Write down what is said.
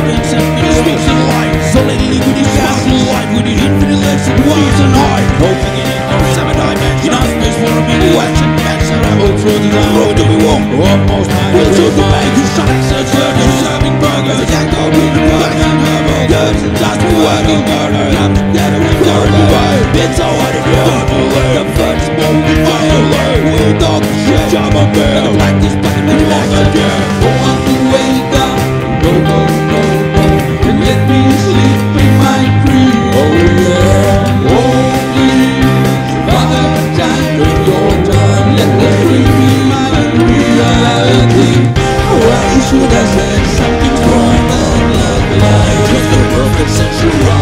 heavens and the speaks of light. Solidity with his castle light, with the infinite lengths and wide and high. Hoping in ignorance, seven dimensions. Enough space for a minute action. Action level through the road to be warm. Almost my will to the bank. You shot at such burgers, serving burgers. A jack dog with a bug and herbal goods. And just be working murder. I'm together with dirty way. It's so hard to do. The first moment fire. We'll talk shit. Job on bed. The practice back in the back again. Go on to wake up. Go, go, go, go. And let me sleep in my dream. Oh yeah. Oh please. Father, time to your turn. Let the dream be my reality. Oh, I should have said something wrong. Just the perfect sensuality.